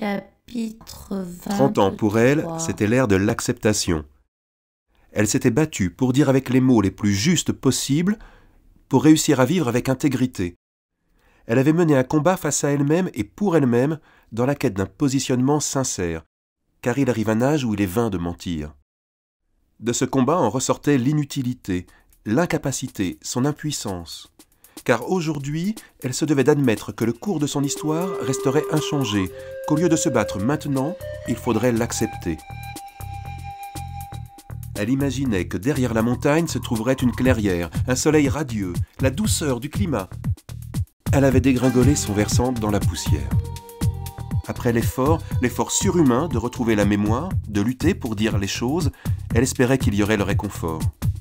Chapitre 23. 30 ans pour elle, c'était l'ère de l'acceptation. Elle s'était battue pour dire avec les mots les plus justes possibles, pour réussir à vivre avec intégrité. Elle avait mené un combat face à elle-même et pour elle-même, dans la quête d'un positionnement sincère, car il arrive un âge où il est vain de mentir. De ce combat en ressortait l'inutilité, l'incapacité, son impuissance. Car aujourd'hui, elle se devait d'admettre que le cours de son histoire resterait inchangé, qu'au lieu de se battre maintenant, il faudrait l'accepter. Elle imaginait que derrière la montagne se trouverait une clairière, un soleil radieux, la douceur du climat. Elle avait dégringolé son versant dans la poussière. Après l'effort surhumain de retrouver la mémoire, de lutter pour dire les choses, elle espérait qu'il y aurait le réconfort.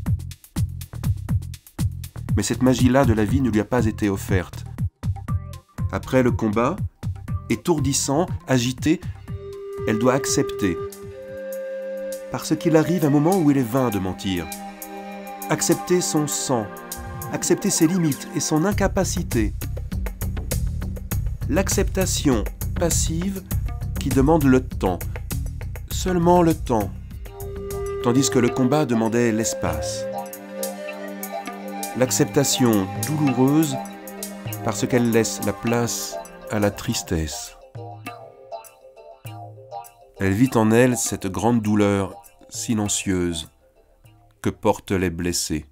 Mais cette magie-là de la vie ne lui a pas été offerte. Après le combat, étourdissant, agité, elle doit accepter. Parce qu'il arrive un moment où il est vain de mentir. Accepter son sang, accepter ses limites et son incapacité. L'acceptation passive qui demande le temps, seulement le temps, tandis que le combat demandait l'espace. L'acceptation douloureuse parce qu'elle laisse la place à la tristesse. Elle vit en elle cette grande douleur silencieuse que portent les blessés.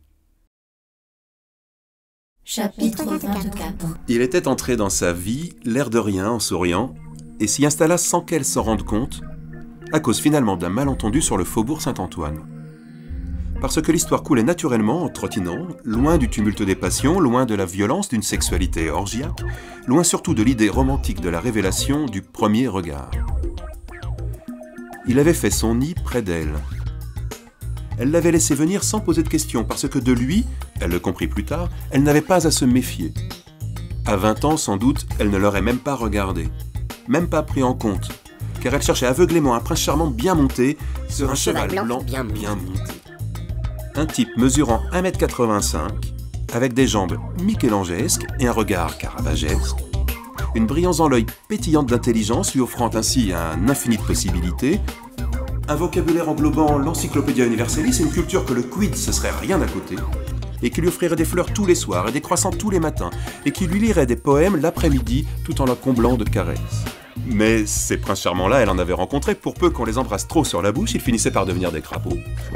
Chapitre 24. Il était entré dans sa vie, l'air de rien en souriant, et s'y installa sans qu'elle s'en rende compte, à cause finalement d'un malentendu sur le faubourg Saint-Antoine. Parce que l'histoire coulait naturellement en trottinant, loin du tumulte des passions, loin de la violence d'une sexualité orgiaque, loin surtout de l'idée romantique de la révélation du premier regard. Il avait fait son nid près d'elle. Elle l'avait laissé venir sans poser de questions, parce que de lui, elle le comprit plus tard, elle n'avait pas à se méfier. À 20 ans, sans doute, elle ne l'aurait même pas regardé, même pas pris en compte, car elle cherchait aveuglément un prince charmant bien monté sur un cheval blanc bien monté. Un type mesurant 1,85 m, avec des jambes michelangesques et un regard caravagesque, une brillance dans l'œil pétillante d'intelligence lui offrant ainsi un infini de possibilités, un vocabulaire englobant l'Encyclopédia Universalis et une culture que le quid ce serait rien à côté, et qui lui offrirait des fleurs tous les soirs et des croissants tous les matins, et qui lui lirait des poèmes l'après-midi tout en la comblant de caresses. Mais ces princes charmants-là, elle en avait rencontré, pour peu qu'on les embrasse trop sur la bouche, ils finissaient par devenir des crapauds.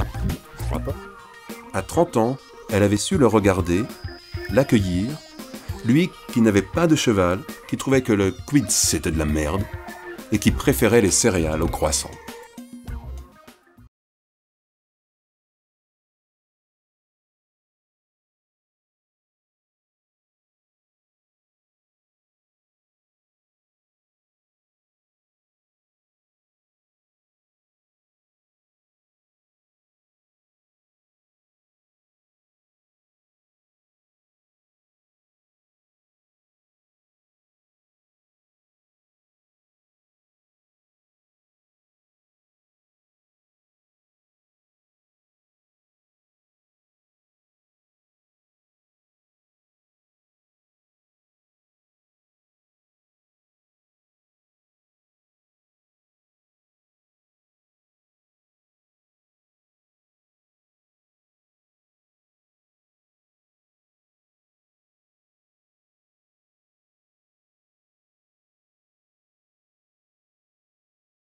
À 30 ans, elle avait su le regarder, l'accueillir, lui qui n'avait pas de cheval, qui trouvait que le quid c'était de la merde, et qui préférait les céréales aux croissants.